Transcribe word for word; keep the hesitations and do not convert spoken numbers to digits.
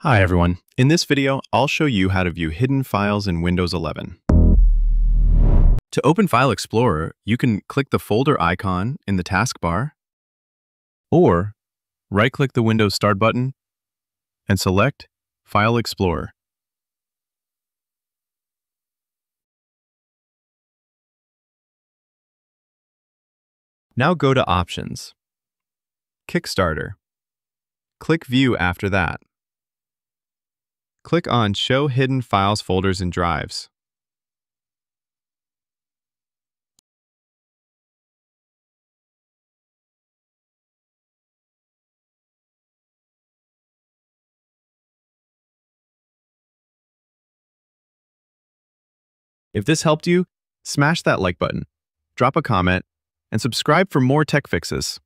Hi everyone. In this video, I'll show you how to view hidden files in Windows eleven. To open File Explorer, you can click the folder icon in the taskbar, or right-click the Windows Start button and select File Explorer. Now go to Options, Kickstarter. Click View after that. Click on Show Hidden Files, Folders, and Drives. If this helped you, smash that like button, drop a comment, and subscribe for more tech fixes.